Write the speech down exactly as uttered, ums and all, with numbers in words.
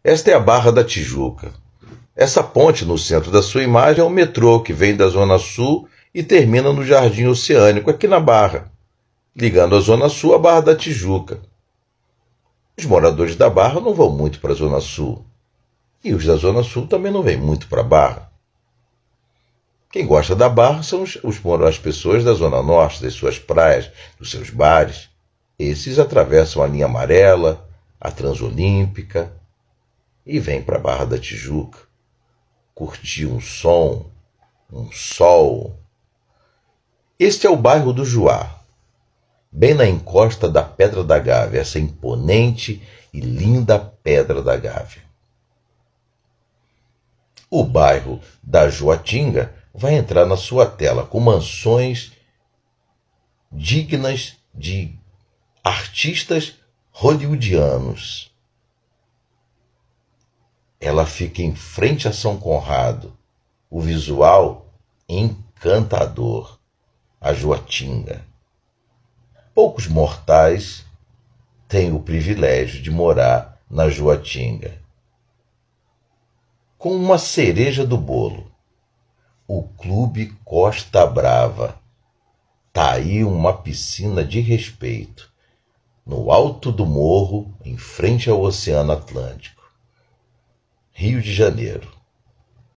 Esta é a Barra da Tijuca. Essa ponte no centro da sua imagem é o metrô que vem da Zona Sul e termina no Jardim Oceânico, aqui na Barra, ligando a Zona Sul à Barra da Tijuca. Os moradores da Barra não vão muito para a Zona Sul. E os da Zona Sul também não vêm muito para a Barra. Quem gosta da Barra são os, os, as pessoas da Zona Norte, das suas praias, dos seus bares. Esses atravessam a linha amarela, a Transolímpica, e vêm para a Barra da Tijuca. Curtir um som, um sol. Este é o bairro do Juá, bem na encosta da Pedra da Gávea, essa imponente e linda Pedra da Gávea. O bairro da Joatinga vai entrar na sua tela com mansões dignas de artistas hollywoodianos. Ela fica em frente a São Conrado. O visual encantador. A Joatinga. Poucos mortais têm o privilégio de morar na Joatinga. Com uma cereja do bolo, o Clube Costa Brava. Tá aí uma piscina de respeito, no alto do morro, em frente ao Oceano Atlântico. Rio de Janeiro.